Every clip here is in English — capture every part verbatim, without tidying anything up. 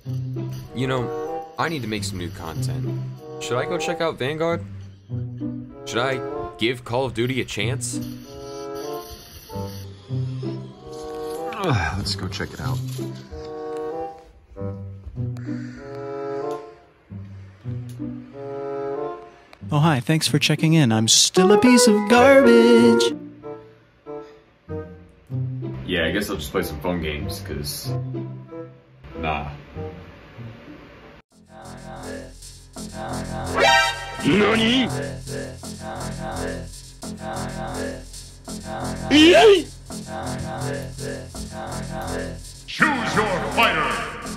You know, I need to make some new content. Should I go check out Vanguard? Should I give Call of Duty a chance? Ugh, let's go check it out. Oh hi, thanks for checking in. I'm still a piece of garbage. Yeah, I guess I'll just play some phone games, cause... Nah. NANI?! Choose your fighter!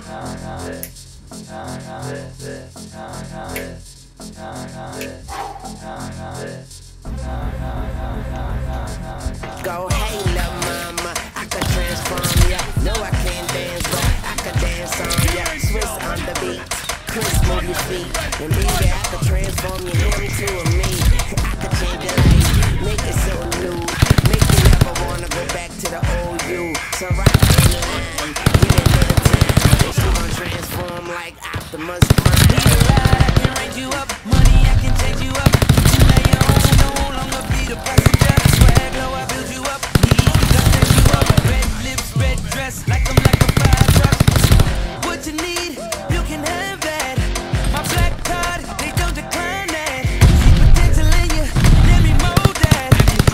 Go, hey, lil' mama, I can transform ya. No, I can't dance, but I can dance on ya. Swiss on the beat, Chris, move your feet. And baby, I can transform you into a me. I can change your life, make it so new. Make you never wanna go back to the old you. So right in the line, give it a little time. She gon' transform like Optimus Prime. Be the ride, I can raise you up. Money, I can change you up. You lay your own, no longer be the passenger. Swag low, I build you up. Need, I stand you up. Red lips, red dress, like I'm like a fire truck. What you need, you can have that. My black card, they don't decline that. See potential in you, let me mold that.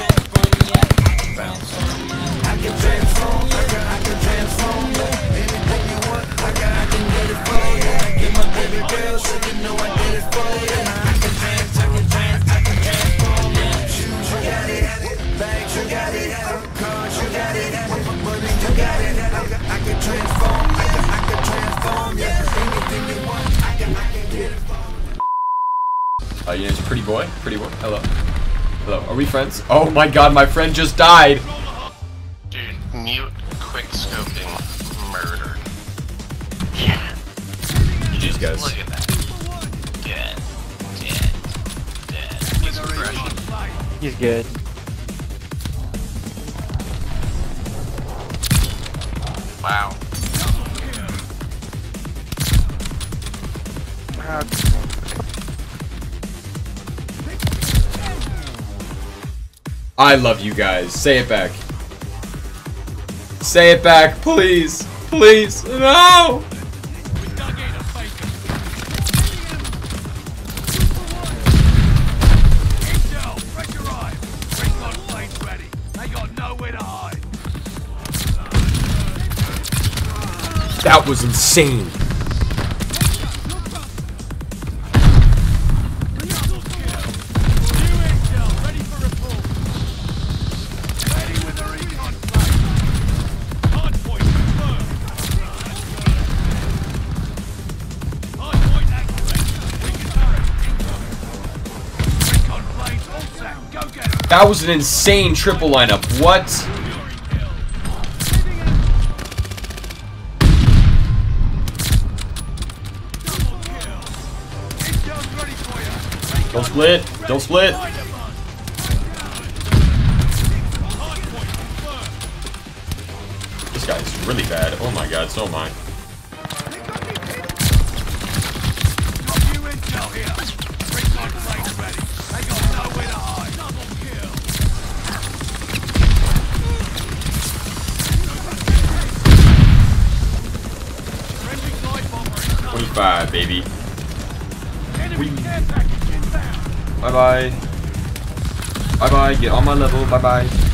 I can transform, I can, I can transform you. Anything you want, I got, I can get it for you. Get my baby girl, so you know I did it for you. I can trans, I can trans, I can transform you. Shoes, you got it. Bags, you got it. Cars, you got it. Money, you got it. I can transform you. I can transform you. Anything you want, I can, I can get it for you. Uh, you know, it's a pretty boy. Pretty boy. Hello. Hello. Are we friends? Oh my god, my friend just died. Dude, mute quick scoping murder. Yeah. Jeez, guys. Look at that. Dead. Dead. Dead. He's aggression. He's good. Wow. I love you guys. Say it back. Say it back, please. Please. No! That was insane. That was an insane triple lineup. What? Don't split. Don't split. This guy's really bad. Oh my god, so am I. twenty-five, baby. Bye bye. Bye bye. Get on my level. Bye bye.